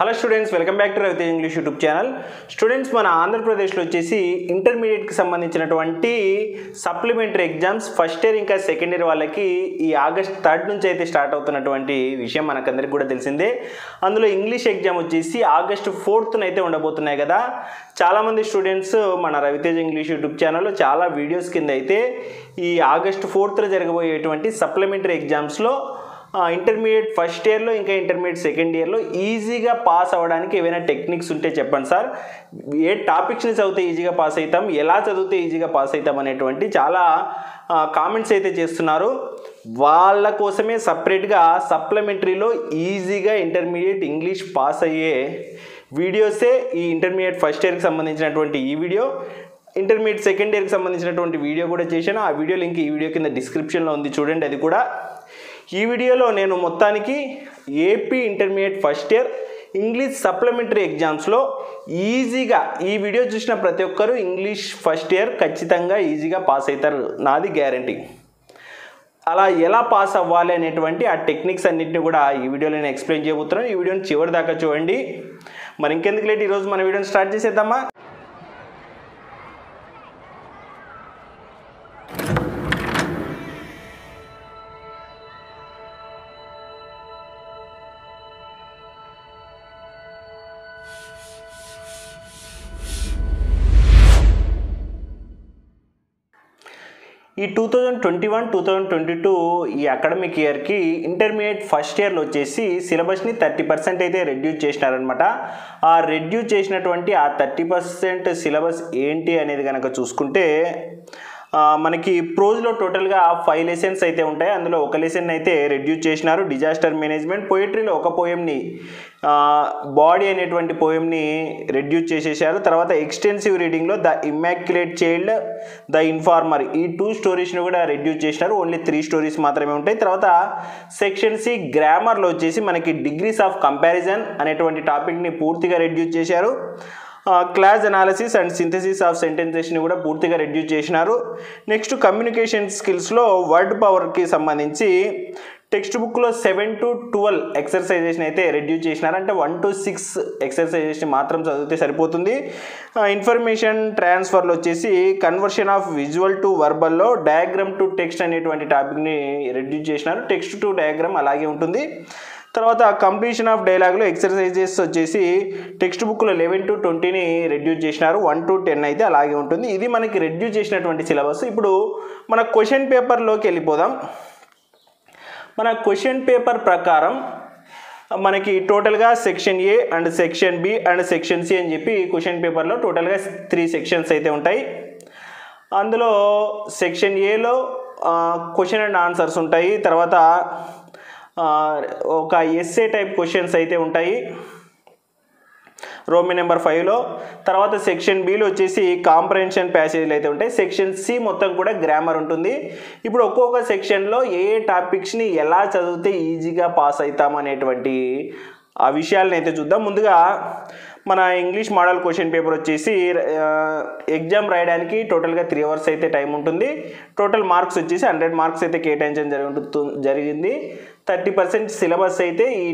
Hello students, welcome back to Ravitej English YouTube channel. Students, మన ఆంధ్రప్రదేశ్లో వచ్చేసి ఇంటర్మీడియట్కి సంబంధించినటువంటి సప్లిమెంటరీ ఎగ్జామ్స్ ఫస్ట్ ఇయర్ ఇంకా సెకండ్ ఇయర్ వాళ్ళకి ఈ ఆగస్ట్ 3 నుంచి అయితే స్టార్ట్ అవుతున్నటువంటి విషయం మనకందరికీ కూడా తెలిసిందే. అందులో ఇంగ్లీష్ ఎగ్జామ్ వచ్చేసి ఆగస్ట్ 4th అయితే ఉండబోతున్నాయి కదా. చాలామంది స్టూడెంట్స్ మన రవితేజ్ ఇంగ్లీష్ యూట్యూబ్ ఛానల్లో చాలా వీడియోస్ కింద అయితే ఈ ఆగస్ట్ 4th జరగబోయేటువంటి సప్లిమెంటరీ ఎగ్జామ్స్లో ఇంటర్మీడియట్ ఫస్ట్ ఇయర్లో ఇంకా ఇంటర్మీడియట్ సెకండ్ ఇయర్లో ఈజీగా పాస్ అవ్వడానికి ఏవైనా టెక్నిక్స్ ఉంటే చెప్పండి సార్, ఏ టాపిక్స్ని చదివితే ఈజీగా పాస్ అవుతాం, ఎలా చదివితే ఈజీగా పాస్ అవుతాం అనేటువంటి చాలా కామెంట్స్ అయితే చేస్తున్నారు. వాళ్ళ కోసమే సపరేట్గా సప్లిమెంటరీలో ఈజీగా ఇంటర్మీడియట్ ఇంగ్లీష్ పాస్ అయ్యే వీడియోసే ఈ ఇంటర్మీడియట్ ఫస్ట్ ఇయర్కి సంబంధించినటువంటి ఈ వీడియో, ఇంటర్మీడియట్ సెకండ్ ఇయర్కి సంబంధించినటువంటి వీడియో కూడా చేశాను. ఆ వీడియో లింక్ ఈ వీడియో కింద డిస్క్రిప్షన్లో ఉంది, చూడండి. అది కూడా ఈ వీడియోలో నేను మొత్తానికి AP intermediate first year English supplementary ఎగ్జామ్స్లో ఈజీగా, ఈ వీడియో చూసిన ప్రతి ఒక్కరూ ఇంగ్లీష్ ఫస్ట్ ఇయర్ ఖచ్చితంగా ఈజీగా పాస్ అవుతారు, నాది గ్యారంటీ. అలా ఎలా పాస్ అవ్వాలి అనేటువంటి ఆ టెక్నిక్స్ అన్నింటినీ కూడా ఈ వీడియోలో నేను ఎక్స్ప్లెయిన్ చేయబోతున్నాను. ఈ వీడియోని చివరి దాకా చూడండి. మరి ఇంకెందుకు లేట్, ఈరోజు మన వీడియోని స్టార్ట్ చేసేద్దామా. ఈ 2021-2022 ఈ అకాడమిక్ ఇయర్కి ఇంటర్మీడియట్ ఫస్ట్ ఇయర్లో వచ్చేసి సిలబస్ని 30% అయితే రెడ్యూస్ చేసినారనమాట. ఆ రెడ్యూస్ చేసినటువంటి ఆ 30% సిలబస్ ఏంటి అనేది కనుక చూసుకుంటే మనకి ప్రోజ్లో టోటల్గా 5 లెసన్స్ అయితే ఉంటాయి. అందులో ఒక లెసన్ అయితే రెడ్యూస్ చేసినారు, డిజాస్టర్ మేనేజ్మెంట్. పోయిటరీలో ఒక పోయంని, బాడీ అనేటువంటి పోయంని రెడ్యూస్ చేసేసారు. తర్వాత ఎక్స్టెన్సివ్ రీడింగ్లో the immaculate child, the informer, ఈ 2 స్టోరీస్ని కూడా రెడ్యూస్ చేసినారు. ఓన్లీ 3 స్టోరీస్ మాత్రమే ఉంటాయి. తర్వాత సెక్షన్ సి గ్రామర్లో వచ్చేసి మనకి డిగ్రీస్ ఆఫ్ కంపారిజన్ అనేటువంటి టాపిక్ని పూర్తిగా రెడ్యూస్ చేశారు. Clause analysis and synthesis of సెంటెన్సెస్ని కూడా పూర్తిగా రెడ్యూస్ చేసినారు. నెక్స్ట్ కమ్యూనికేషన్ స్కిల్స్లో వర్డ్ పవర్కి సంబంధించి టెక్స్ట్ బుక్లో 7 to 12 ఎక్సర్సైజెస్ని అయితే రెడ్యూస్ చేసినారు. అంటే 1 to 6 ఎక్సర్సైజెస్ని మాత్రం చదివితే సరిపోతుంది. ఇన్ఫర్మేషన్ ట్రాన్స్ఫర్లో వచ్చేసి కన్వర్షన్ ఆఫ్ విజువల్ టు వర్బల్లో డయాగ్రామ్ టు టెక్స్ట్ అనేటువంటి టాపిక్ని రెడ్యూస్ చేసినారు. టెక్స్ట్ టు డయాగ్రామ్ అలాగే ఉంటుంది. తర్వాత కంప్లీషన్ ఆఫ్ డైలాగ్లో ఎక్సర్సైజెస్ వచ్చేసి టెక్స్ట్ బుక్లో 11 to 20ని రెడ్యూస్ చేసినారు. 1 to 10 అయితే అలాగే ఉంటుంది. ఇది మనకి రెడ్యూస్ చేసినటువంటి సిలబస్. ఇప్పుడు మన క్వశ్చన్ పేపర్లోకి వెళ్ళిపోదాం. మన క్వశ్చన్ పేపర్ ప్రకారం మనకి టోటల్గా section A and section B and section C అని చెప్పి క్వశ్చన్ పేపర్లో టోటల్గా 3 సెక్షన్స్ అయితే ఉంటాయి. అందులో సెక్షన్ ఏలో క్వశ్చన్ అండ్ ఆన్సర్స్ ఉంటాయి. తర్వాత ఒక ఎస్ఏ టైప్ క్వశ్చన్స్ అయితే ఉంటాయి రోమన్ నెంబర్ 5లో. తర్వాత సెక్షన్ బిలో వచ్చేసి కాంప్రహెన్షన్ ప్యాసేజ్లు అయితే ఉంటాయి. సెక్షన్ సి మొత్తం కూడా గ్రామర్ ఉంటుంది. ఇప్పుడు ఒక్కొక్క సెక్షన్లో ఏ టాపిక్స్ని ఎలా చదివితే ఈజీగా పాస్ అవుతాం అనేటువంటి ఆ విషయాలను అయితే చూద్దాం. ముందుగా మన ఇంగ్లీష్ మోడల్ క్వశ్చన్ పేపర్ వచ్చేసి ఎగ్జామ్ రాయడానికి టోటల్గా 3 hours అయితే టైం ఉంటుంది. టోటల్ మార్క్స్ వచ్చేసి 100 మార్క్స్ అయితే కేటాయించడం జరిగింది. 30% సిలబస్ అయితే ఈ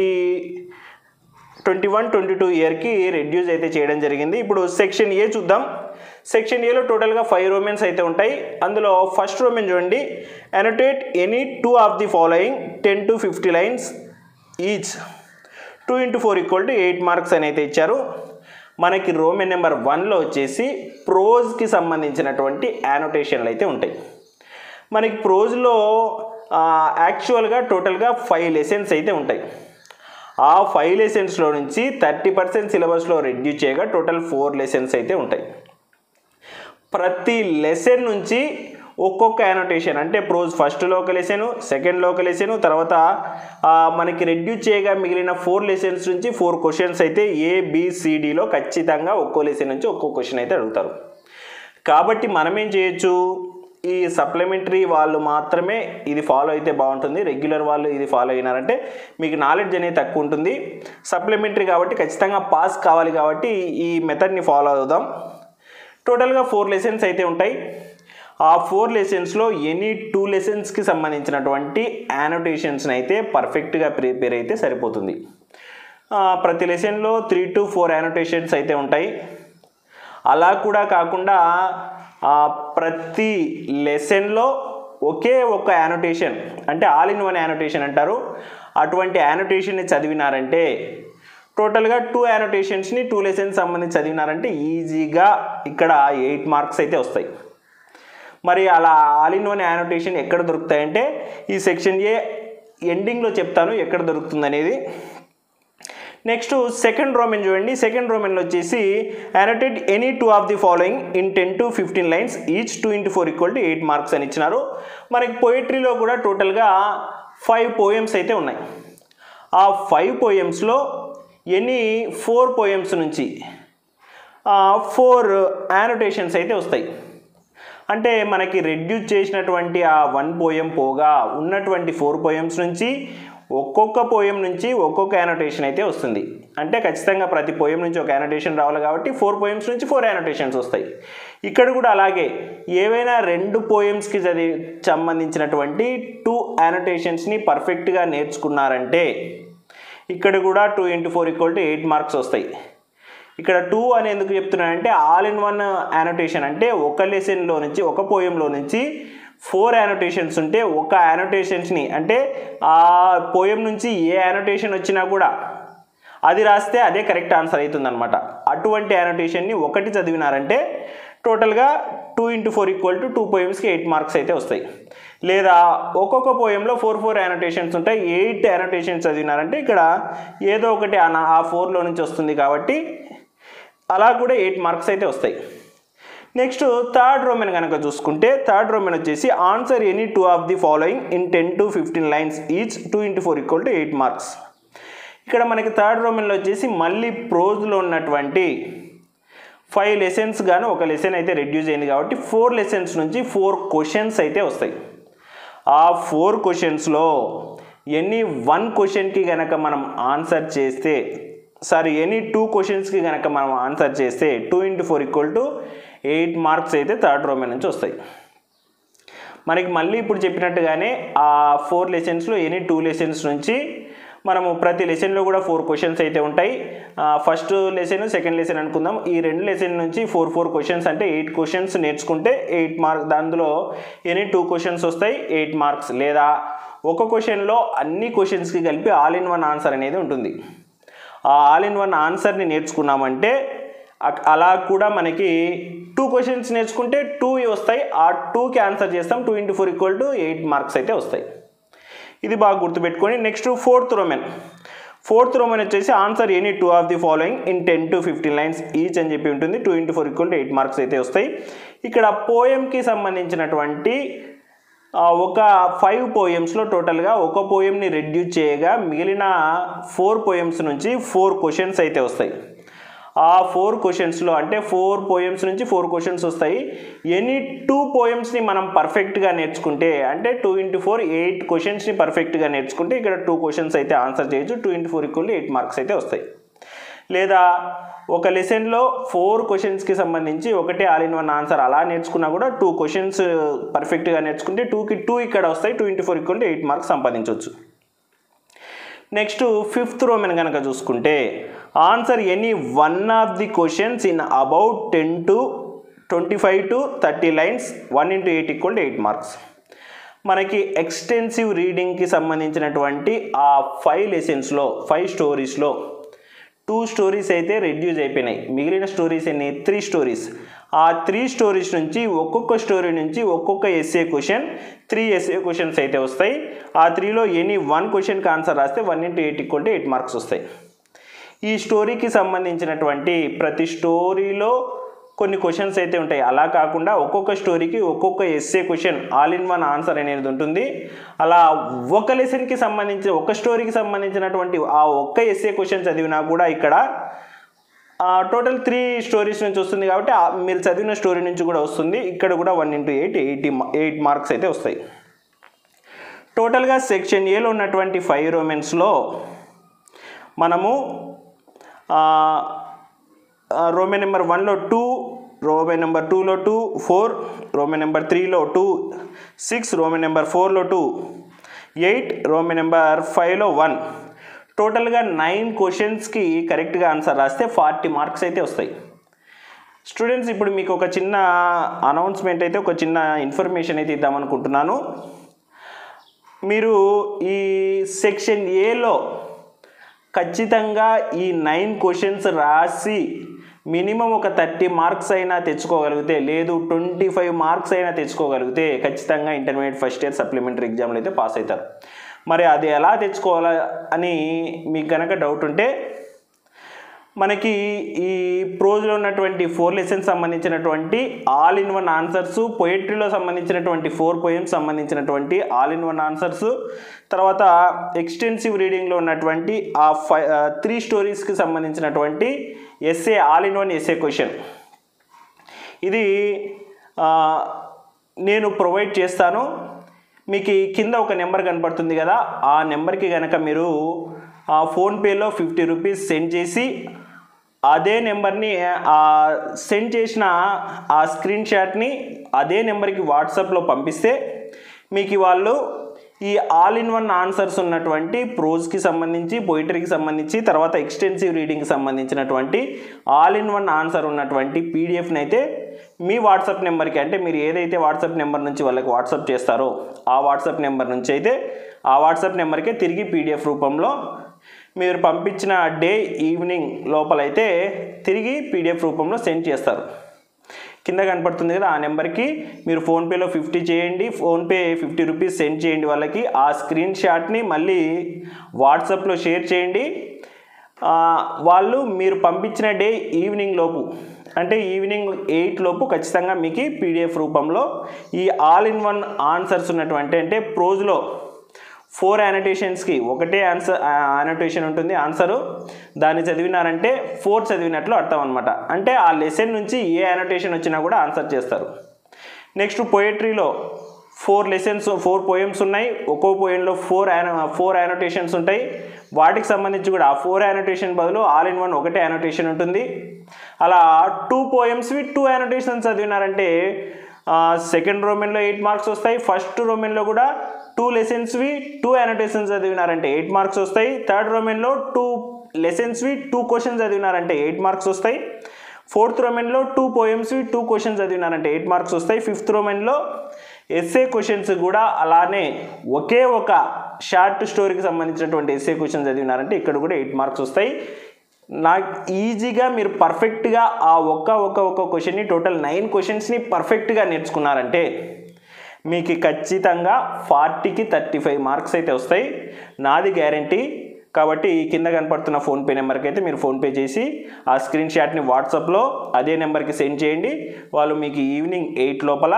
2021-22 ఇయర్కి రెడ్యూస్ అయితే చేయడం జరిగింది. ఇప్పుడు సెక్షన్ ఏ చూద్దాం. సెక్షన్ ఏలో టోటల్గా 5 రోమెన్స్ అయితే ఉంటాయి. అందులో ఫస్ట్ రోమెన్ చూడండి, annotate any 2 of the following 10 to 50 lines each, 2 into 4 = 8 marks అని అయితే ఇచ్చారు. మనకి రోమన్ నెంబర్ 1లో వచ్చేసి ప్రోజ్కి సంబంధించినటువంటి యానోటేషన్లు అయితే ఉంటాయి. మనకి ప్రోజ్లో యాక్చువల్గా టోటల్గా 5 లెసన్స్ అయితే ఉంటాయి. ఆ 5 లెసన్స్లో నుంచి 30% సిలబస్లో రెడ్యూస్ చేయగా టోటల్ 4 లెసన్స్ అయితే ఉంటాయి. ప్రతి లెసన్ నుంచి ఒక్కొక్క యానోటేషన్, అంటే ప్రోజ్ ఫస్ట్లో ఒక లెసను, సెకండ్లో ఒక లెసను, తర్వాత మనకి రెడ్యూస్ చేయగా మిగిలిన 4 లెసన్స్ నుంచి 4 క్వశ్చన్స్ అయితే ABCDలో ఖచ్చితంగా ఒక్కో లెసన్ నుంచి ఒక్కో క్వశ్చన్ అయితే అడుగుతారు. కాబట్టి మనం ఏం చేయొచ్చు, ఈ సప్లిమెంటరీ వాళ్ళు మాత్రమే ఇది ఫాలో అయితే బాగుంటుంది. రెగ్యులర్ వాళ్ళు ఇది ఫాలో అయినారంటే మీకు నాలెడ్జ్ అనేది తక్కువ ఉంటుంది. సప్లిమెంటరీ కాబట్టి ఖచ్చితంగా పాస్ కావాలి కాబట్టి ఈ మెథడ్ని ఫాలో అవుదాం. టోటల్గా 4 లెసన్స్ అయితే ఉంటాయి. ఆ 4 లెసన్స్లో ఎనీ 2 లెసన్స్కి సంబంధించినటువంటి యానోటేషన్స్ని అయితే పర్ఫెక్ట్గా ప్రిపేర్ అయితే సరిపోతుంది. ప్రతి లెసన్లో 3 to 4 యానోటేషన్స్ అయితే ఉంటాయి. అలా కూడా కాకుండా ప్రతి లెసన్లో ఒకే ఒక యానోటేషన్ అంటే ఆల్ ఇన్ వన్ యానోటేషన్ అంటారు. అటువంటి యానోటేషన్ని చదివినారంటే టోటల్గా 2 యానోటేషన్స్ని 2 లెసన్స్ సంబంధించి చదివినారంటే ఈజీగా ఇక్కడ 8 మార్క్స్ అయితే వస్తాయి. మరి అలా ఆల్ ఇన్ వన్ యానోటేషన్ ఎక్కడ దొరుకుతాయంటే ఈ సెక్షన్ ఏ ఎండింగ్లో చెప్తాను ఎక్కడ దొరుకుతుంది అనేది. నెక్స్ట్ సెకండ్ రోమెన్ చూడండి. సెకండ్ రోమెన్లో వచ్చేసి annotate any 2 of the following in 10 to 15 lines each 2 into 4 = 8 marks అని ఇచ్చినారు. మనకి పోయిటరీలో కూడా టోటల్గా 5 పోయమ్స్ అయితే ఉన్నాయి. ఆ 5 పోయమ్స్లో ఎనీ 4 పోయమ్స్ నుంచి 4 యానోటేషన్స్ అయితే వస్తాయి. అంటే మనకి రెడ్యూస్ చేసినటువంటి ఆ 1 పోయం పోగా ఉన్నటువంటి 4 పోయమ్స్ నుంచి ఒక్కొక్క పోయం నుంచి ఒక్కొక్క యానోటేషన్ అయితే వస్తుంది. అంటే ఖచ్చితంగా ప్రతి పోయం నుంచి ఒక యానోటేషన్ రావాలి కాబట్టి 4 పోయమ్స్ నుంచి 4 యానోటేషన్స్ వస్తాయి. ఇక్కడ కూడా అలాగే ఏవైనా 2 పోయమ్స్కి సంబంధించినటువంటి 2 యానోటేషన్స్ని పర్ఫెక్ట్గా నేర్చుకున్నారంటే ఇక్కడ కూడా 2 into 4 = 8 మార్క్స్ వస్తాయి. ఇక్కడ 2 అని ఎందుకు చెప్తున్నానంటే ఆల్ ఇన్ వన్ యానోటేషన్ అంటే ఒక లెసన్లో నుంచి ఒక పోయంలో నుంచి 4 యానోటేషన్స్ ఉంటే ఒక యానోటేషన్స్ని అంటే ఆ పోయం నుంచి ఏ యానోటేషన్ వచ్చినా కూడా అది రాస్తే అదే కరెక్ట్ ఆన్సర్ అవుతుందన్నమాట. అటువంటి యానోటేషన్ని ఒకటి చదివినారంటే టోటల్గా 2 into 4 = 2 పోయమ్స్కి 8 మార్క్స్ అయితే వస్తాయి. లేదా ఒక్కొక్క పోయంలో 4 యానోటేషన్స్ ఉంటాయి. 8 యానోటేషన్స్ చదివినారంటే ఇక్కడ ఏదో ఒకటి ఆ 4లో నుంచి వస్తుంది కాబట్టి అలా కూడా 8 మార్క్స్ అయితే వస్తాయి. నెక్స్ట్ థర్డ్ రోమెన్ కనుక చూసుకుంటే థర్డ్ రోమెన్ వచ్చేసి answer any 2 of the following in 10 to 15 lines each 2 into 4 = 8 marks. ఇక్కడ మనకి థర్డ్ రోమెన్లో వచ్చేసి మళ్ళీ ప్రోజ్లో ఉన్నటువంటి 5 లెసన్స్ గాను ఒక లెసన్ అయితే రెడ్యూస్ అయింది కాబట్టి 4 లెసన్స్ నుంచి 4 క్వశ్చన్స్ అయితే వస్తాయి. ఆ 4 క్వశ్చన్స్లో ఎనీ 1 క్వశ్చన్కి కనుక మనం ఆన్సర్ చేస్తే ఎనీ 2 క్వశ్చన్స్కి కనుక మనం ఆన్సర్ చేస్తే 2 into 4 = 8 మార్క్స్ అయితే థర్డ్ రోమెన్ నుంచి వస్తాయి. మనకి మళ్ళీ ఇప్పుడు చెప్పినట్టుగానే ఆ 4 లెసన్స్లో ఎనీ 2 లెసన్స్ నుంచి మనము ప్రతి లెసన్లో కూడా 4 క్వశ్చన్స్ అయితే ఉంటాయి. ఫస్ట్ లెసన్ సెకండ్ లెసన్ అనుకుందాం. ఈ 2 లెసన్ నుంచి 4 క్వశ్చన్స్ అంటే 8 క్వశ్చన్స్ నేర్చుకుంటే 8 మార్క్స్. దానిలో ఎనీ 2 క్వశ్చన్స్ వస్తాయి 8 మార్క్స్. లేదా ఒక క్వశ్చన్లో అన్ని క్వశ్చన్స్కి కలిపి ఆల్ ఇన్ వన్ ఆన్సర్ అనేది ఉంటుంది. ఆ ఆల్ ఇన్ వన్ ఆన్సర్ని నేర్చుకున్నామంటే అలా కూడా మనకి 2 క్వశ్చన్స్ నేర్చుకుంటే 2 వస్తాయి. ఆ 2కి ఆన్సర్ చేస్తాం. 2 into 4 = 8 మార్క్స్ అయితే వస్తాయి. ఇది బాగా గుర్తుపెట్టుకొని నెక్స్ట్ ఫోర్త్ రోమెన్ వచ్చేసి answer any 2 of the following in 10 to 15 lines each అని చెప్పి ఉంటుంది. 2 into 4 = 8 మార్క్స్ అయితే వస్తాయి. ఇక్కడ పోయంకి సంబంధించినటువంటి ఒక 5 పోయమ్స్లో టోటల్గా ఒక పోయంని రెడ్యూస్ చేయగా మిగిలిన 4 పోయమ్స్ నుంచి 4 క్వశ్చన్స్ అయితే వస్తాయి. ఆ 4 క్వశ్చన్స్లో అంటే 4 పోయమ్స్ నుంచి 4 క్వశ్చన్స్ వస్తాయి. ఎనీ 2 పోయమ్స్ని మనం పర్ఫెక్ట్గా నేర్చుకుంటే అంటే 2 into 4 8 క్వశ్చన్స్ని పర్ఫెక్ట్గా నేర్చుకుంటే ఇక్కడ 2 క్వశ్చన్స్ అయితే ఆన్సర్ చేయొచ్చు. 2 into 4 = 8 మార్క్స్ అయితే వస్తాయి. లేదా ఒక లెసన్లో 4 క్వశ్చన్స్కి సంబంధించి ఒకటే ఆల్ ఇన్ వన్ ఆన్సర్ అలా నేర్చుకున్నా కూడా 2 క్వశ్చన్స్ పర్ఫెక్ట్గా నేర్చుకుంటే 2కి 2 ఇక్కడ వస్తాయి. 2 into 4 = 8 మార్క్స్ సంపాదించవచ్చు. నెక్స్ట్ ఫిఫ్త్ రోమెన్ కనుక చూసుకుంటే answer any 1 of the questions in about 10 to 25 to 30 lines 1 into 8 = 8 marks. మనకి ఎక్స్టెన్సివ్ రీడింగ్కి సంబంధించినటువంటి ఆ 5 లెసన్స్లో 5 స్టోరీస్లో 2 స్టోరీస్ అయితే రెడ్యూస్ అయిపోయినాయి. మిగిలిన స్టోరీస్ ఎన్ని 3 స్టోరీస్. ఆ 3 స్టోరీస్ నుంచి ఒక్కొక్క స్టోరీ నుంచి ఒక్కొక్క ఎస్ఏ క్వశ్చన్ 3 ఎస్ఏ క్వశ్చన్స్ అయితే వస్తాయి. ఆ 3లో ఎనీ 1 క్వశ్చన్కి ఆన్సర్ రాస్తే 1 into 8 = 8 మార్క్స్ వస్తాయి. ఈ స్టోరీకి సంబంధించినటువంటి ప్రతి స్టోరీలో కొన్ని క్వశ్చన్స్ అయితే ఉంటాయి. అలా కాకుండా ఒక్కొక్క స్టోరీకి ఒక్కొక్క SA question all in one answer అనేది ఉంటుంది. అలా ఒక లెసన్కి సంబంధించి ఒక స్టోరీకి సంబంధించినటువంటి ఆ ఒక్క ఎస్ఏ క్వశ్చన్ చదివినా కూడా ఇక్కడ టోటల్ 3 స్టోరీస్ నుంచి వస్తుంది కాబట్టి మీరు చదివిన స్టోరీ నుంచి కూడా వస్తుంది. ఇక్కడ కూడా 1 into 8 మార్క్స్ అయితే వస్తాయి. టోటల్గా సెక్షన్ ఏలో ఉన్నటువంటి 5 రోమెన్స్లో మనము రోమెన్ నెంబర్ 1లో 2, రోమెన్ నెంబర్ 2లో 2, 4, రోమెన్ నెంబర్ 3లో 2, 6, రోమెన్ నెంబర్ 4లో 2, 8, రోమెన్ నెంబర్ 5లో 1, టోటల్గా 9 క్వశ్చన్స్కి కరెక్ట్గా ఆన్సర్ రాస్తే 40 మార్క్స్ అయితే వస్తాయి. స్టూడెంట్స్, ఇప్పుడు మీకు ఒక చిన్న అనౌన్స్మెంట్ అయితే, ఒక చిన్న ఇన్ఫర్మేషన్ అయితే ఇద్దామనుకుంటున్నాను. మీరు ఈ సెక్షన్ ఏలో ఖచ్చితంగా ఈ 9 క్వశ్చన్స్ రాసి మినిమం ఒక 30 మార్క్స్ అయినా తెచ్చుకోగలిగితే, లేదు 25 మార్క్స్ అయినా తెచ్చుకోగలిగితే ఖచ్చితంగా ఇంటర్మీడియట్ ఫస్ట్ ఇయర్ సప్లిమెంటరీ ఎగ్జామ్లో అయితే పాస్ అవుతారు. మరి అది ఎలా తెచ్చుకోవాలా అని మీకు కనుక డౌట్ ఉంటే, మనకి ఈ ప్రోజ్లో ఉన్నటువంటి 4 లెసన్స్ సంబంధించినటువంటి ఆల్ ఇన్ వన్ ఆన్సర్స్, పొయిట్రీలో సంబంధించినటువంటి 4 పోయమ్స్ సంబంధించినటువంటి ఆల్ ఇన్ వన్ ఆన్సర్స్, తర్వాత ఎక్స్టెన్సివ్ రీడింగ్లో ఉన్నటువంటి ఆ 3 స్టోరీస్కి సంబంధించినటువంటి SA, all in one SA question, ఇది నేను ప్రొవైడ్ చేస్తాను. మీకు కింద ఒక నెంబర్ కనపడుతుంది కదా, ఆ నెంబర్కి కనుక మీరు ఫోన్పేలో 50 రూపీస్ సెండ్ చేసి, అదే నెంబర్ని సెండ్ చేసిన ఆ స్క్రీన్ షాట్ని అదే నెంబర్కి వాట్సాప్లో పంపిస్తే మీకు వాళ్ళు ఈ ఆల్ ఇన్ వన్ ఆన్సర్స్ ఉన్నటువంటి ప్రోజ్కి సంబంధించి, పొయిటరీకి సంబంధించి, తర్వాత ఎక్స్టెన్సివ్ రీడింగ్కి సంబంధించినటువంటి ఆల్ ఇన్ వన్ ఆన్సర్ ఉన్నటువంటి పీడిఎఫ్ని అయితే మీ వాట్సాప్ నెంబర్కి, అంటే మీరు ఏదైతే వాట్సాప్ నెంబర్ నుంచి వాళ్ళకి వాట్సాప్ చేస్తారో ఆ వాట్సాప్ నెంబర్ నుంచి అయితే ఆ వాట్సాప్ నెంబర్కే తిరిగి పీడిఎఫ్ రూపంలో మీరు పంపించిన డే ఈవినింగ్ లోపలైతే తిరిగి పీడిఎఫ్ రూపంలో సెండ్ చేస్తారు. కింద కనపడుతుంది కదా, ఆ నెంబర్కి మీరు ఫోన్పేలో 50 చేయండి, ఫోన్పే 50 రూపీస్ సెండ్ చేయండి వాళ్ళకి. ఆ స్క్రీన్ షాట్ని మళ్ళీ వాట్సాప్లో షేర్ చేయండి. వాళ్ళు మీరు పంపించిన డే ఈవినింగ్ లోపు, అంటే ఈవినింగ్ 8 లోపు ఖచ్చితంగా మీకు పీడిఎఫ్ రూపంలో ఈ ఆల్ ఇన్ వన్ ఆన్సర్స్ ఉన్నటువంటి, అంటే ప్రోజ్లో 4 యానోటేషన్స్కి ఒకటే యానోటేషన్ ఉంటుంది ఆన్సరు, దాన్ని చదివినారంటే 4 చదివినట్లు అర్థం అనమాట. అంటే ఆ లెసన్ నుంచి ఏ యానోటేషన్ వచ్చినా కూడా ఆన్సర్ చేస్తారు. నెక్స్ట్ పొయిట్రీలో 4 లెసన్స్, 4 పోయమ్స్ ఉన్నాయి. ఒక్కో పోయంలో 4 యానోటేషన్స్ ఉంటాయి. వాటికి సంబంధించి కూడా ఆ 4 యానోటేషన్ బదులు ఆల్ ఇన్ వన్ ఒకటే యానోటేషన్ ఉంటుంది. అలా 2 పోయమ్స్వి 2 యానోటేషన్స్ చదివినారంటే సెకండ్ రోమెన్లో 8 మార్క్స్ వస్తాయి. ఫస్ట్ రోమెన్లో కూడా 2 లెసన్స్వి 2 యానోటేషన్స్ చదివినారంటే 8 మార్క్స్ వస్తాయి. థర్డ్ రోమెన్లో 2 లెసన్స్వి 2 క్వశ్చన్స్ చదివినారంటే 8 మార్క్స్ వస్తాయి. ఫోర్త్ రోమెన్లో 2 పోయమ్స్వి 2 క్వశ్చన్స్ చదివినారంటే 8 మార్క్స్ వస్తాయి. ఫిఫ్త్ రోమెన్లో ఎస్ఏ క్వశ్చన్స్ కూడా అలానే ఒకే ఒక షార్ట్ స్టోరీకి సంబంధించినటువంటి ఎస్ఏ క్వశ్చన్స్ చదివినారంటే ఇక్కడ కూడా 8 మార్క్స్ వస్తాయి. నాకు ఈజీగా మీరు పర్ఫెక్ట్గా ఆ ఒక్క క్వశ్చన్ని, టోటల్ 9 క్వశ్చన్స్ని పర్ఫెక్ట్గా నేర్చుకున్నారంటే మీకు ఖచ్చితంగా 40కి 35 మార్క్స్ అయితే వస్తాయి, నాది గ్యారంటీ. కాబట్టి కింద కనపడుతున్న ఫోన్పే నెంబర్కి అయితే మీరు ఫోన్పే చేసి ఆ స్క్రీన్ షాట్ని వాట్సాప్లో అదే నెంబర్కి సెండ్ చేయండి. వాళ్ళు మీకు ఈవినింగ్ 8 లోపల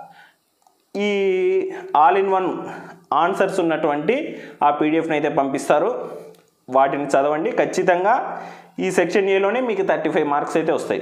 ఈ ఆల్ ఇన్ వన్ ఆన్సర్స్ ఉన్నటువంటి ఆ పీడిఎఫ్ని అయితే పంపిస్తారు. వాటిని చదవండి. ఖచ్చితంగా ఈ సెక్షన్ ఏలోనే మీకు 35 మార్క్స్ అయితే వస్తాయి.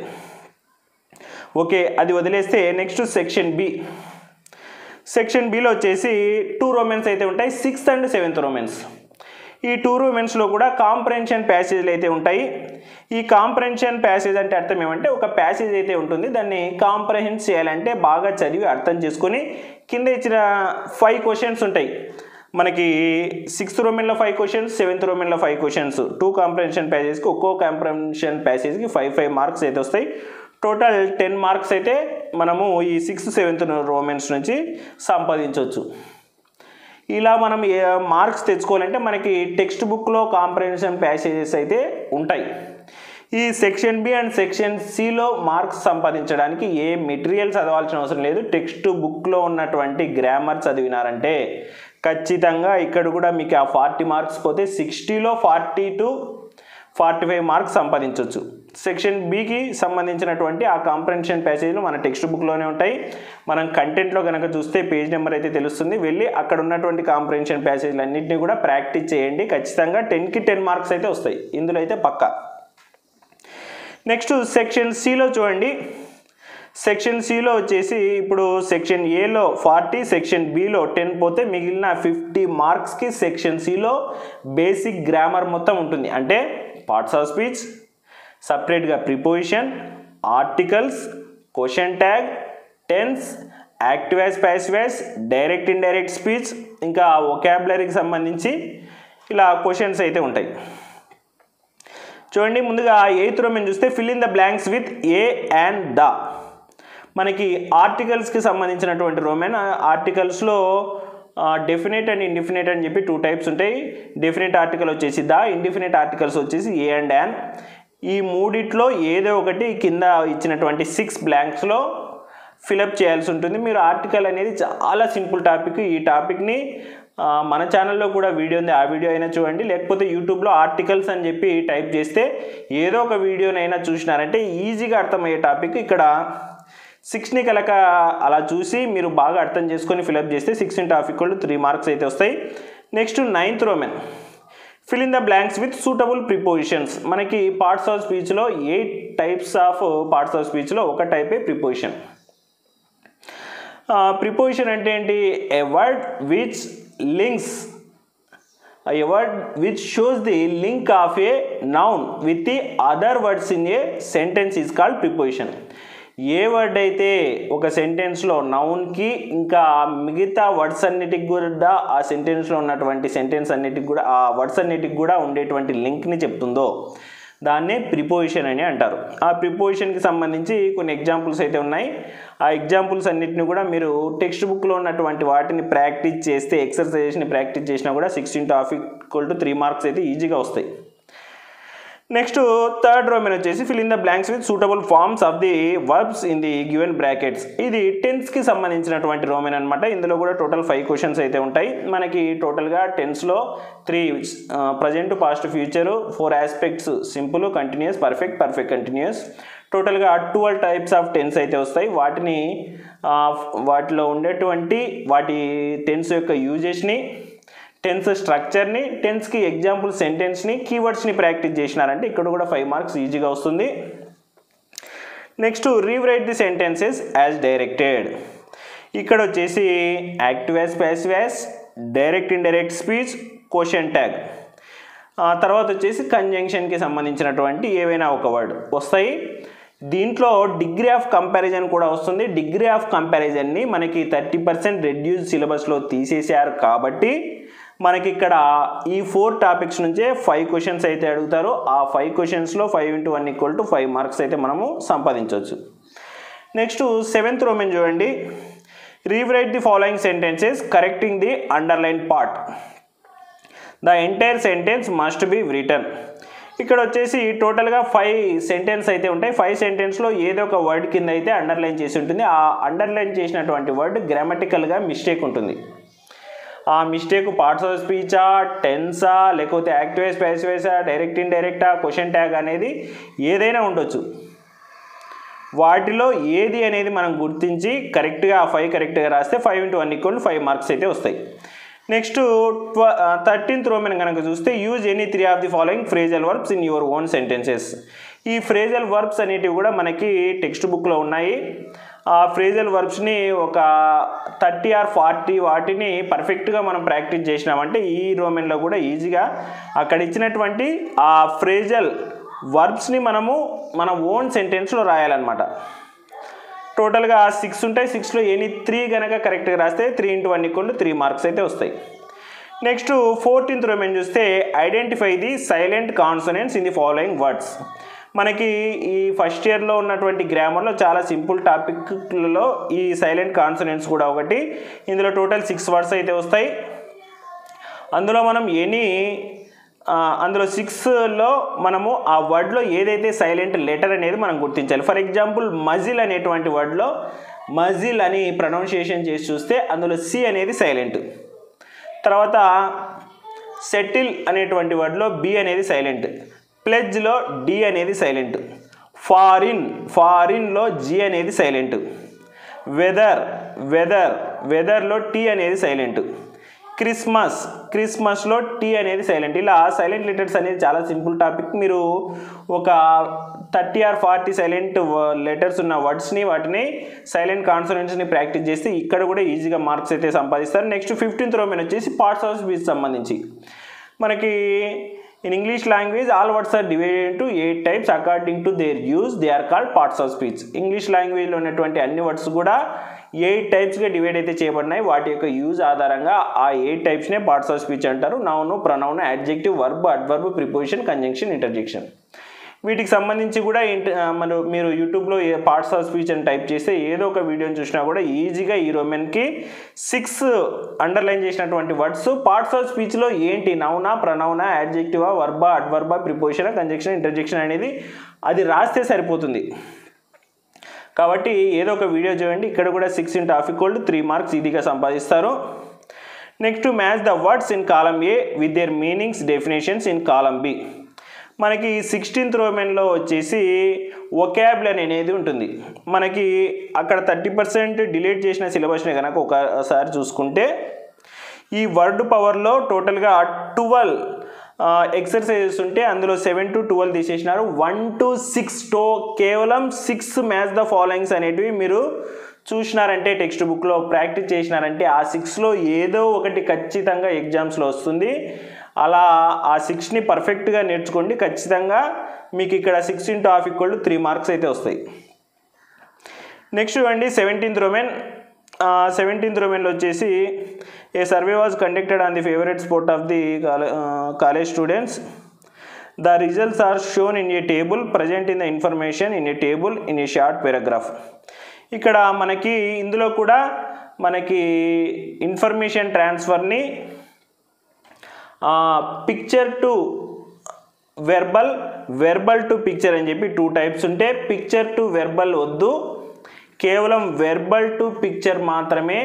ఓకే, అది వదిలేస్తే నెక్స్ట్ సెక్షన్ బి. సెక్షన్ బిలో వచ్చేసి 2 రోమెన్స్ అయితే ఉంటాయి, 6th and 7th రోమెన్స్. ఈ 2 రోమెన్స్లో కూడా కాంప్రహెన్షన్ ప్యాసేజ్లు అయితే ఉంటాయి. ఈ కాంప్రహెన్షన్ ప్యాసేజ్ అంటే అర్థం ఏమంటే, ఒక ప్యాసేజ్ అయితే ఉంటుంది, దాన్ని కాంప్రహెన్స్ చేయాలంటే బాగా చదివి అర్థం చేసుకొని కింద ఇచ్చిన 5 క్వశ్చన్స్ ఉంటాయి. మనకి 6th రోమెన్లో 5 క్వశ్చన్స్, 7th రోమెన్లో 5 క్వశ్చన్స్, 2 కాంప్రహెన్షన్ ప్యాసేజ్కి ఒక్కో కాంప్రహెన్షన్ ప్యాసేజ్కి 5 మార్క్స్ అయితే వస్తాయి. టోటల్ 10 మార్క్స్ అయితే మనము ఈ 6th, 7th రోమెన్స్ నుంచి సంపాదించవచ్చు. ఇలా మనం మార్క్స్ తెచ్చుకోవాలంటే మనకి టెక్స్ట్ బుక్లో కాంప్రహెన్షన్ ప్యాసేజెస్ అయితే ఉంటాయి. ఈ సెక్షన్ బి అండ్ సెక్షన్ సిలో మార్క్స్ సంపాదించడానికి ఏ మెటీరియల్ చదవాల్సిన అవసరం లేదు. టెక్స్ట్ బుక్లో ఉన్నటువంటి గ్రామర్ చదివినారంటే ఖచ్చితంగా ఇక్కడ కూడా మీకు ఆ 40 మార్క్స్ పోతే 60లో 40 to 45 మార్క్స్ సంపాదించవచ్చు. సెక్షన్ బికి సంబంధించినటువంటి ఆ కాంప్రహెన్షన్ ప్యాసేజ్లు మన టెక్స్ట్ బుక్లోనే ఉంటాయి. మనం కంటెంట్లో కనుక చూస్తే పేజ్ నెంబర్ అయితే తెలుస్తుంది. వెళ్ళి అక్కడ ఉన్నటువంటి కాంప్రహెన్షన్ ప్యాసేజ్లు అన్నింటినీ కూడా ప్రాక్టీస్ చేయండి. ఖచ్చితంగా 10కి 10 మార్క్స్ అయితే వస్తాయి ఇందులో అయితే పక్కా. నెక్స్ట్ సెక్షన్ సిలో చూడండి. సెక్షన్ సిలో వచ్చేసి ఇప్పుడు సెక్షన్ ఏలో 40, సెక్షన్ బిలో 10 పోతే మిగిలిన 50 మార్క్స్కి సెక్షన్ సిలో బేసిక్ గ్రామర్ మొత్తం ఉంటుంది. అంటే పార్ట్స్ ఆఫ్ స్పీచ్, సపరేట్గా preposition, articles, question tag, tense, active voice, passive voice, direct indirect speech, ఇంకా వొకాబులరీకి సంబంధించి ఇలా క్వశ్చన్స్ అయితే ఉంటాయి. చూడండి, ముందుగా 8th రోమన్ చూస్తే fill in the blanks with a and the. మనకి ఆర్టికల్స్కి సంబంధించినటువంటి రోమన్. ఆర్టికల్స్లో డెఫినెట్ అండ్ ఇండిఫినెట్ అని చెప్పి 2 టైప్స్ ఉంటాయి. డెఫినెట్ ఆర్టికల్ వచ్చేసి ద, ఇండిఫినెట్ ఆర్టికల్స్ వచ్చేసి ఏ అండ్ యాన్. ఈ మూడిట్లో ఏదో ఒకటి కింద ఇచ్చినటువంటి 6 బ్లాంక్స్లో ఫిలప్ చేయాల్సి ఉంటుంది. మీరు ఆర్టికల్ అనేది చాలా సింపుల్ టాపిక్. ఈ టాపిక్ని మన ఛానల్లో కూడా వీడియో ఉంది, ఆ వీడియో అయినా చూడండి. లేకపోతే యూట్యూబ్లో ఆర్టికల్స్ అని చెప్పి టైప్ చేస్తే ఏదో ఒక వీడియోనైనా చూసినారంటే ఈజీగా అర్థమయ్యే టాపిక్. ఇక్కడ 6ని కనుక అలా చూసి మీరు బాగా అర్థం చేసుకొని ఫిలప్ చేస్తే 6 × half = 3 మార్క్స్ అయితే వస్తాయి. Next 9th Roman fill in the blanks with suitable prepositions. మనకి పార్ట్స్ ఆఫ్ స్పీచ్లో 8 టైప్స్ ఆఫ్ పార్ట్స్ ఆఫ్ స్పీచ్లో ఒక టైపే ప్రిపోజిషన్. ప్రిపోజిషన్ అంటే ఏంటి? A word which links, a word which shows the link of a noun with the other words in a sentence is called preposition. ఏ word అయితే ఒక సెంటెన్స్లో నౌన్కి ఇంకా మిగతా వర్డ్స్ అన్నిటికి కూడా ఆ సెంటెన్స్లో ఉన్నటువంటి సెంటెన్స్ అన్నిటికి కూడా ఆ వర్డ్స్ అన్నిటికి కూడా ఉండేటువంటి లింక్ని చెప్తుందో దాన్నే ప్రిపోజిషన్ అని అంటారు. ఆ ప్రిపోజిషన్కి సంబంధించి కొన్ని ఎగ్జాంపుల్స్ అయితే ఉన్నాయి. ఆ ఎగ్జాంపుల్స్ అన్నిటిని కూడా మీరు టెక్స్ట్ బుక్లో ఉన్నటువంటి వాటిని ప్రాక్టీస్ చేస్తే, ఎక్సర్సైజెస్ని ప్రాక్టీస్ చేసినా కూడా 6 × half = 3 మార్క్స్ అయితే ఈజీగా వస్తాయి. నెక్స్ట్ 3rd రోమన్ వచ్చేసి fill in the blanks with suitable forms of the verbs in the given brackets. ఇది టెన్స్కి సంబంధించినటువంటి రోమన్ అనమాట. ఇందులో కూడా టోటల్ 5 క్వశ్చన్స్ అయితే ఉంటాయి. మనకి టోటల్గా టెన్స్లో 3 present, past, future, 4 aspects simple, continuous, perfect, perfect continuous. టోటల్గా 12 టైప్స్ ఆఫ్ టెన్స్ అయితే వస్తాయి. వాటిలో ఉండేటువంటి వాటి టెన్స్ యొక్క యూజెస్ని, టెన్స్ స్ట్రక్చర్ని, టెన్స్కి ఎగ్జాంపుల్ సెంటెన్స్ని, కీవర్డ్స్ని ప్రాక్టీస్ చేసినారంటే ఇక్కడ కూడా 5 మార్క్స్ ఈజీగా వస్తుంది. Next rewrite the sentences as directed. ఇక్కడ వచ్చేసి active voice, passive voice, direct indirect speech, question tag. తర్వాత వచ్చేసి కంజంక్షన్కి సంబంధించినటువంటి ఏవైనా ఒక వర్డ్ వస్తాయి. దీంట్లో డిగ్రీ ఆఫ్ కంపారిజన్ కూడా వస్తుంది. డిగ్రీ ఆఫ్ కంపారిజన్ని మనకి 30% రెడ్యూస్ సిలబస్లో తీసేశారు కాబట్టి మనకి ఇక్కడ ఈ 4 టాపిక్స్ నుంచే 5 క్వశ్చన్స్ అయితే అడుగుతారు. ఆ 5 క్వశ్చన్స్లో 5 × 1 = 5 మార్క్స్ అయితే మనము సంపాదించవచ్చు. నెక్స్ట్ 7th రోమన్ చూడండి. Rewrite the following sentences correcting the underline part. The entire sentence must be written. ఇక్కడ వచ్చేసి టోటల్గా 5 సెంటెన్స్ అయితే ఉంటాయి. 5 సెంటెన్స్లో ఏదో ఒక వర్డ్ కింద అయితే అండర్లైన్ చేసి ఉంటుంది. ఆ అండర్లైన్ చేసినటువంటి వర్డ్ గ్రామటికల్గా మిస్టేక్ ఉంటుంది. ఆ మిస్టేక్ పార్ట్స్ ఆఫ్ స్పీచా, టెన్సా, లేకపోతే యాక్టివ్ ప్యాసివ్సా, డైరెక్ట్ ఇండైరెక్టా, క్వశ్చన్ ట్యాగ్ అనేది ఏదైనా ఉండొచ్చు. వాటిలో ఏది అనేది మనం గుర్తించి కరెక్ట్గా ఆ 5 కరెక్ట్గా రాస్తే 5 × 1 = 5 మార్క్స్ అయితే వస్తాయి. నెక్స్ట్ 13th రోమన్ కనుక చూస్తే use any 3 of the following phrasal verbs in your own sentences. ఈ ఫ్రేజల్ వర్బ్స్ అనేటివి కూడా మనకి టెక్స్ట్ బుక్లో ఉన్నాయి. ఆ ఫ్రేజల్ వర్బ్స్ని ఒక 30 or 40 వాటిని పర్ఫెక్ట్గా మనం ప్రాక్టీస్ చేసినామంటే ఈ రోమన్లో కూడా ఈజీగా అక్కడ ఇచ్చినటువంటి ఆ ఫ్రేజల్ వర్బ్స్ని మనము మన ఓన్ సెంటెన్స్లో రాయాలన్నమాట. టోటల్గా 6 ఉంటాయి. 6లో ఎనీ 3 కనుక కరెక్ట్గా రాస్తే 3 × 1 = 3 మార్క్స్ అయితే వస్తాయి. నెక్స్ట్ 14th రోమన్ చూస్తే identify the silent consonants in the following words. మనకి ఈ ఫస్ట్ ఇయర్లో ఉన్నటువంటి గ్రామర్లో చాలా సింపుల్ టాపిక్లలో ఈ సైలెంట్ కాన్సనెంట్స్ కూడా ఒకటి. ఇందులో టోటల్ 6 వర్డ్స్ అయితే వస్తాయి. అందులో మనం అందులో 6లో మనము ఆ వర్డ్లో ఏదైతే సైలెంట్ లెటర్ అనేది మనం గుర్తించాలి. ఫర్ ఎగ్జాంపుల్ మజిల్ అనేటువంటి వర్డ్లో మజిల్ అని ప్రొనౌన్సియేషన్ చేసి చూస్తే అందులో సి అనేది సైలెంట్. తర్వాత సెటిల్ అనేటువంటి వర్డ్లో బి అనేది సైలెంట్. ప్లెడ్జ్లో డి అనేది సైలెంట్. ఫారిన్లో జి అనేది సైలెంట్. వెదర్లో టీ అనేది సైలెంట్. క్రిస్మస్లో టీ అనేది సైలెంట్. ఇలా సైలెంట్ లెటర్స్ అనేది చాలా సింపుల్ టాపిక్. మీరు ఒక 30 or 40 సైలెంట్ లెటర్స్ ఉన్న వర్డ్స్ని వాటిని సైలెంట్ కాన్సనెంట్స్ని ప్రాక్టీస్ చేస్తే ఇక్కడ కూడా ఈజీగా మార్క్స్ అయితే సంపాదిస్తారు. నెక్స్ట్ 15th రోమన్ వచ్చేసి పార్ట్స్ ఆఫ్ స్పీచ్ సంబంధించి మనకి in English language all words are divided into 8 types according to their use they are called parts of speech. English లాంగ్వేజ్లో ఉన్నటువంటి అన్ని వర్డ్స్ కూడా 8 టైప్స్గా డివైడ్ అయితే చేయబడినాయి. వాటి యొక్క యూజ్ ఆధారంగా ఆ 8 టైప్స్నే పార్ట్స్ ఆఫ్ స్పీచ్ అంటారు. Noun, pronoun, adjective, verb, adverb, preposition, conjunction, interjection. వీటికి సంబంధించి కూడా మీరు యూట్యూబ్లో పార్ట్స్ ఆఫ్ స్పీచ్ అని టైప్ చేస్తే ఏదో ఒక వీడియోని చూసినా కూడా ఈజీగా ఈ రోమన్కి 6 అండర్లైన్ చేసినటువంటి వర్డ్స్ పార్ట్స్ ఆఫ్ స్పీచ్లో ఏంటి, నౌనా, ప్రొనౌనా, యాడ్జెక్టివా, వర్బా, అడ్వర్బా, ప్రిపోజిషన్, కంజంక్షన్, ఇంటర్జెక్షన్ అనేది అది రాస్తే సరిపోతుంది. కాబట్టి ఏదో ఒక వీడియో చూడండి. ఇక్కడ కూడా 6 × F = 3 మార్క్స్ ఈజీగా సంపాదిస్తారు. Next match the words in column A with their meanings definitions in column B. మనకి 16th రోమన్లో వచ్చేసి వొకాబులరీ అనేది ఉంటుంది. మనకి అక్కడ 30% డిలీట్ చేసిన సిలబస్ని కనుక ఒకసారి చూసుకుంటే ఈ వర్డ్ పవర్లో టోటల్గా 12 ఎక్సర్సైజెస్ ఉంటే అందులో 7 to 12 తీసేసినారు. 1 to 6 కేవలం 6 మ్యాచ్ ద ఫాలోయింగ్స్ అనేటివి మీరు చూసినారంటే టెక్స్ట్ బుక్లో ప్రాక్టీస్ చేసినారంటే ఆ 6లో ఏదో ఒకటి ఖచ్చితంగా ఎగ్జామ్స్లో వస్తుంది. అలా ఆ 6ని పర్ఫెక్ట్గా నేర్చుకోండి. ఖచ్చితంగా మీకు ఇక్కడ 6 × F = 3 మార్క్స్ అయితే వస్తాయి. నెక్స్ట్ చూడండి 17th రోమన్. 17th రోమన్లో వచ్చేసి a survey was conducted on the favourite sport of the college students. The results are shown in a table present in the information in a table in a short paragraph. ఇక్కడ మనకి ఇందులో కూడా మనకి information ట్రాన్స్ఫర్ని picture to verbal, verbal to picture అని చెప్పి 2 types ఉంటే picture to verbal వద్దు, కేవలం వెర్బల్ టు పిక్చర్ మాత్రమే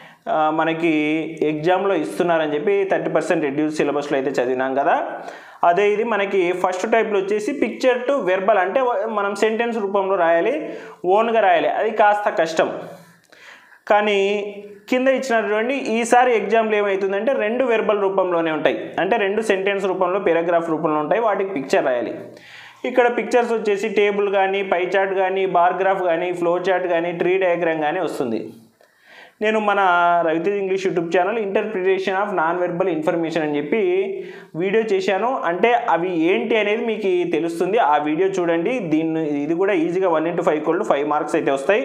మనకి ఎగ్జామ్లో ఇస్తున్నారని చెప్పి 30% రెడ్యూస్ సిలబస్లో అయితే చదివినాం కదా. అదే ఇది మనకి ఫస్ట్ టైప్లో వచ్చేసి పిక్చర్ టు వెర్బల్ అంటే మనం సెంటెన్స్ రూపంలో రాయాలి, ఓన్గా రాయాలి. అది కాస్త కష్టం. కానీ కింద ఇచ్చినటువంటి ఈసారి ఎగ్జామ్లో ఏమవుతుందంటే 2 వెర్బల్ రూపంలోనే ఉంటాయి. అంటే 2 సెంటెన్స్ రూపంలో పారాగ్రాఫ్ రూపంలో ఉంటాయి. వాటికి పిక్చర్ రాయాలి. ఇక్కడ పిక్చర్స్ వచ్చేసి టేబుల్ కానీ, పై చార్ట్ కానీ, బార్ గ్రాఫ్ కానీ, ఫ్లో చార్ట్ కానీ, ట్రీ డయాగ్రామ్ కానీ వస్తుంది. నేను మన Ravitej English YouTube channel interpretation of non verbal information అని చెప్పి వీడియో చేశాను. అంటే అవి ఏంటి అనేది మీకు తెలుస్తుంది. ఆ వీడియో చూడండి. ఇది కూడా ఈజీగా 1 × 5 = 5 మార్క్స్ అయితే వస్తాయి.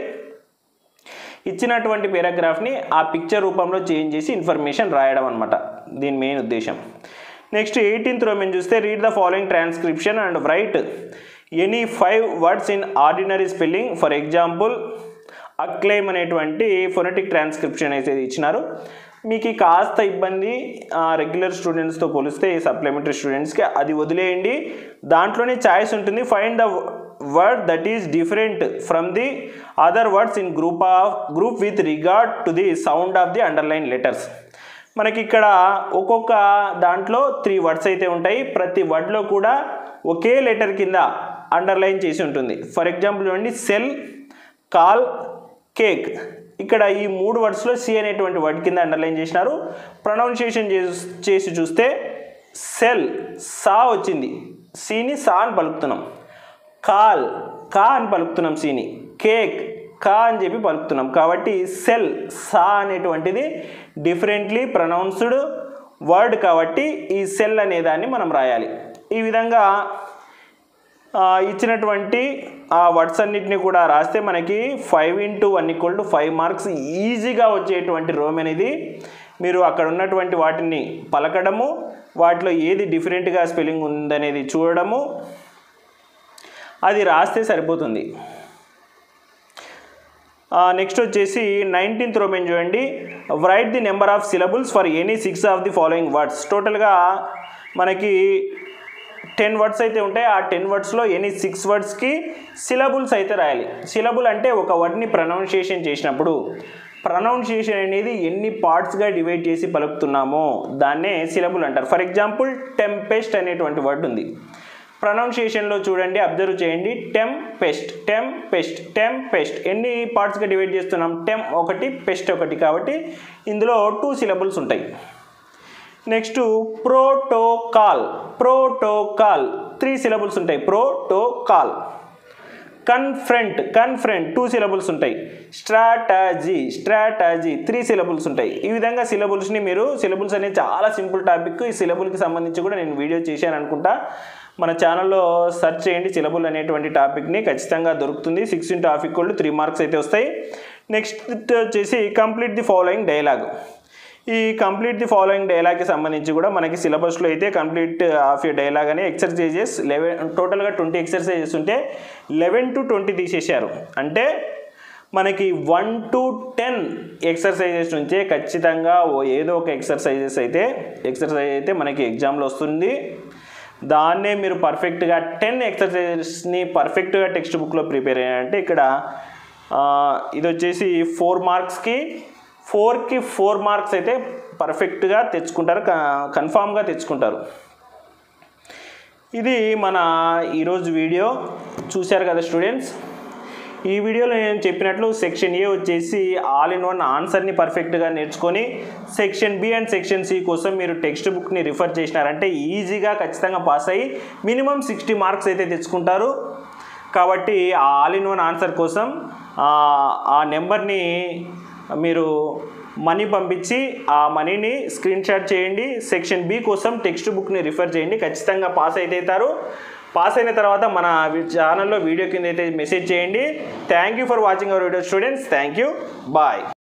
ఇచ్చినటువంటి పారాగ్రాఫ్ని ఆ పిక్చర్ రూపంలో చేంజ్ చేసి ఇన్ఫర్మేషన్ రాయడం అనమాట దీని మెయిన్ ఉద్దేశం. నెక్స్ట్ 18th రోమన్ చూస్తే read the following transcription and write any 5 words in ordinary spelling. For example acclaim అనేటువంటి ఫొనెటిక్ ట్రాన్స్క్రిప్షన్ అయితే ఇచ్చినారు. మీకు కాస్త ఇబ్బంది రెగ్యులర్ స్టూడెంట్స్తో పోలిస్తే సప్లిమెంటరీ స్టూడెంట్స్కి, అది వదిలేయండి. దాంట్లోనే ఛాయిస్ ఉంటుంది. Find the word that is different from the other words in group with regard to the sound of the underline letters. మనకి ఇక్కడ ఒక్కొక్క దాంట్లో 3 వర్డ్స్ అయితే ఉంటాయి. ప్రతి వర్డ్లో కూడా ఒకే లెటర్ కింద అండర్లైన్ చేసి ఉంటుంది. ఫర్ ఎగ్జాంపుల్ చూడండి, సెల్, కాల్, కేక్. ఇక్కడ ఈ 3 వర్డ్స్లో సి అనేటువంటి వర్డ్ కింద అండర్లైన్ చేసినారు. ప్రొనౌన్సియేషన్ చేసి చూస్తే సెల్ సా వచ్చింది, సిని సా అని పలుకుతున్నాం. కాల్ కా అని పలుకుతున్నాం సిని. కేక్ కా అని చెప్పి పలుకుతున్నాం. కాబట్టి సెల్ సా అనేటువంటిది డిఫరెంట్లీ ప్రొనౌన్స్డ్ వర్డ్ కాబట్టి ఈ సెల్ అనే దాన్ని మనం రాయాలి. ఈ విధంగా ఇచ్చినటువంటి ఆ వర్డ్స్ అన్నిటిని కూడా రాస్తే మనకి 5 × 1 = 5 మార్క్స్ ఈజీగా వచ్చేటువంటి రోమన్ ఇది. మీరు అక్కడ ఉన్నటువంటి వాటిని పలకడము, వాటిలో ఏది డిఫరెంట్గా స్పెల్లింగ్ ఉందనేది చూడడము, అది రాస్తే సరిపోతుంది. నెక్స్ట్ వచ్చేసి 19th రోమన్ చూడండి. Write the number of syllables for any 6 of the following words. టోటల్గా మనకి 10 వర్డ్స్ అయితే ఉంటాయి. ఆ 10 వర్డ్స్లో ఎనీ 6 వర్డ్స్కి సిలబుల్స్ అయితే రాయాలి. సిలబుల్ అంటే ఒక వర్డ్ని ప్రొనౌన్సియేషన్ చేసినప్పుడు ప్రొనౌన్సియేషన్ అనేది ఎన్ని పార్ట్స్గా డివైడ్ చేసి పలుకుతున్నామో దాన్నే సిలబుల్ అంటారు. ఫర్ ఎగ్జాంపుల్ టెంపెస్ట్ అనేటువంటి వర్డ్ ఉంది. ప్రొనౌన్సియేషన్లో చూడండి, అబ్జర్వ్ చేయండి. టెంపెస్ట్, టెంపెస్ట్, టెంపెస్ట్ ఎన్ని పార్ట్స్గా డివైడ్ చేస్తున్నాం? టెం ఒకటి, పెస్ట్ ఒకటి. కాబట్టి ఇందులో 2 సిలబుల్స్ ఉంటాయి. నెక్స్ట్ ప్రోటోకాల్, ప్రోటోకాల్ 3 సిలబుల్స్ ఉంటాయి. ప్రోటోకాల్. కన్ఫ్రంట్, కన్ఫ్రంట్ 2 సిలబుల్స్ ఉంటాయి. స్ట్రాటజీ, స్ట్రాటజీ 3 సిలబుల్స్ ఉంటాయి. ఈ విధంగా సిలబుల్స్ని మీరు, సిలబుల్స్ అనేది చాలా సింపుల్ టాపిక్. ఈ సిలబుల్కి సంబంధించి కూడా నేను వీడియో చేశాను అనుకుంటా. మన ఛానల్లో సెర్చ్ చేయండి సిలబుల్ అనేటువంటి టాపిక్ని, ఖచ్చితంగా దొరుకుతుంది. 6 × F = 3 మార్క్స్ అయితే వస్తాయి. నెక్స్ట్ వచ్చేసి కంప్లీట్ ది ఫాలోయింగ్ డైలాగ్. ఈ కంప్లీట్ ది ఫాలోయింగ్ డైలాగ్కి సంబంధించి కూడా మనకి సిలబస్లో అయితే కంప్లీట్ ఆఫ్ యూ డైలాగ్ అని ఎక్సర్సైజెస్ 11 టోటల్గా 20 ఎక్సర్సైజెస్ ఉంటే 11 to 20 తీసేశారు. అంటే మనకి 1 to 10 ఎక్సర్సైజెస్ నుంచే ఖచ్చితంగా ఏదో ఒక ఎక్సర్సైజ్ అయితే మనకి ఎగ్జామ్లో వస్తుంది. దాన్నే మీరు పర్ఫెక్ట్గా 10 ఎక్సర్సైజెస్ని పర్ఫెక్ట్గా టెక్స్ట్ బుక్లో ప్రిపేర్ అయ్యారంటే ఇక్కడ ఇది వచ్చేసి 4 మార్క్స్కి 4కి 4 మార్క్స్ అయితే పర్ఫెక్ట్గా తెచ్చుకుంటారు, కన్ఫామ్గా తెచ్చుకుంటారు. ఇది మన ఈరోజు వీడియో చూశారు కదా స్టూడెంట్స్. ఈ వీడియోలో నేను చెప్పినట్లు సెక్షన్ ఏ వచ్చేసి ఆల్ ఇన్ వన్ ఆన్సర్ని పర్ఫెక్ట్గా నేర్చుకొని section B and section C కోసం మీరు టెక్స్ట్ బుక్ని రిఫర్ చేసినారంటే ఈజీగా ఖచ్చితంగా పాస్ అయ్యి మినిమం 60 మార్క్స్ అయితే తెచ్చుకుంటారు. కాబట్టి ఆ ఆల్ ఇన్ వన్ ఆన్సర్ కోసం ఆ నెంబర్ని మీరు మనీ పంపించి ఆ మనీని స్క్రీన్ షాట్ చేయండి. సెక్షన్ బి కోసం టెక్స్ట్ బుక్ని రిఫర్ చేయండి, ఖచ్చితంగా పాస్ అయితే అవుతారు. పాస్ అయిన తర్వాత మన ఛానల్లో వీడియో కింద అయితే మెసేజ్ చేయండి. Thank you for watching our video students. Thank you. Bye.